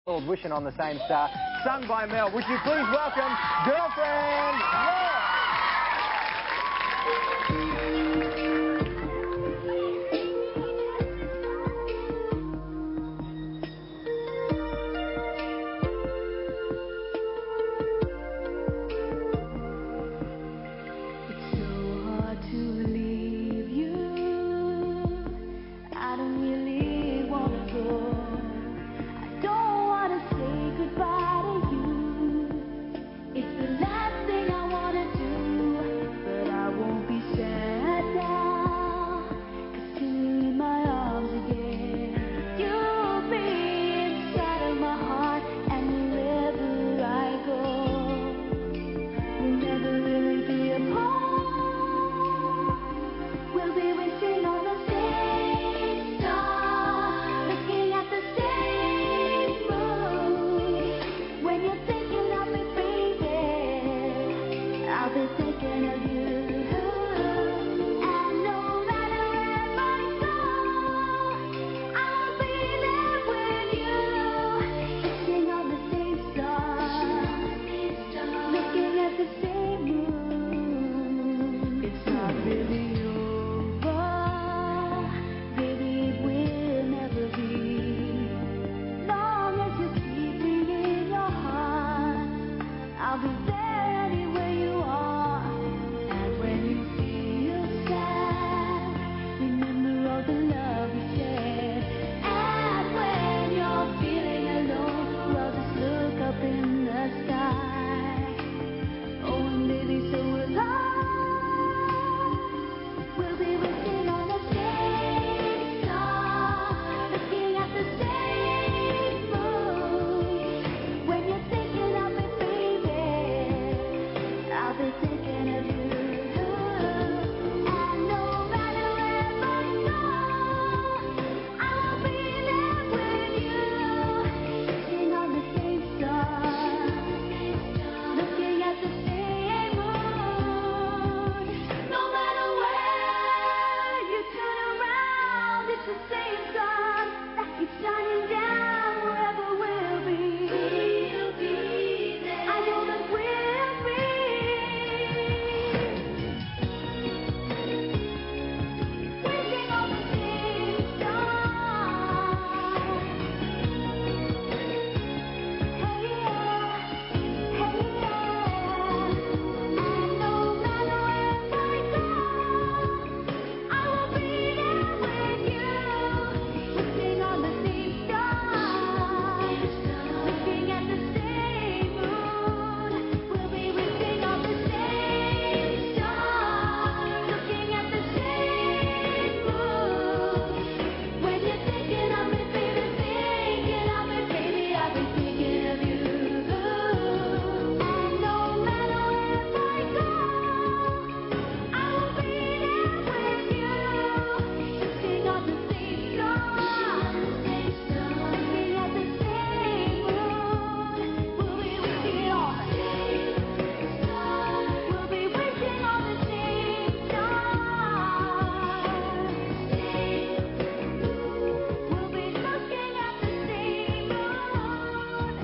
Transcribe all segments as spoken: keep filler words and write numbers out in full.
Called Wishing on the Same Star, sung by Mel. Would you please welcome Girlfriend Laura? It's so hard to leave you. I don't really want to go. Say goodbye to you. It's the last thing I wanna do, but I won't be sad now, 'cause you're in my arms again. You'll be inside of my heart, and wherever I go, we'll never really be apart. We'll be wishing on the same star, looking at the same moon. When you're thinking of me, baby, I'll be thinking of you. And no matter where I go, I'll be there with you. Sitting on the same star, looking at the same moon. It's not really over, baby, it will never be. Long as you keep me in your heart, I'll be there anywhere you are. And when you feel sad, remember all the love we shared. And when you're feeling alone, well, just look up in the sky. Oh, and baby, so will I. We'll be wishing on the same star, looking at the same moon. When you're thinking of me, baby, I'll be thinking of you. And no matter where I go, I'll be there with you. Sitting on the same star, looking at the same moon. No matter where you turn around, it's the same sun that keeps shining down. Wherever we'll be, we'll be there. I know that we'll be. Wishing on the same star. Hey yeah, hey yeah. And no matter where I go, I will be there with you. Wishing on the same star, looking at the same moon. We'll be wishing on the same star, looking at the same moon. When you're thinking of me, baby, thinking of me, baby, I'll be thinking of you. And no matter where I go, I will be there with you. Sitting on the same star, looking at the same moon. We'll be wishing on the same star. We'll be wishing on the same star. We'll be looking at the same moon.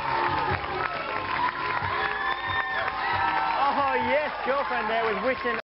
Oh yes, Girlfriend there with Wishing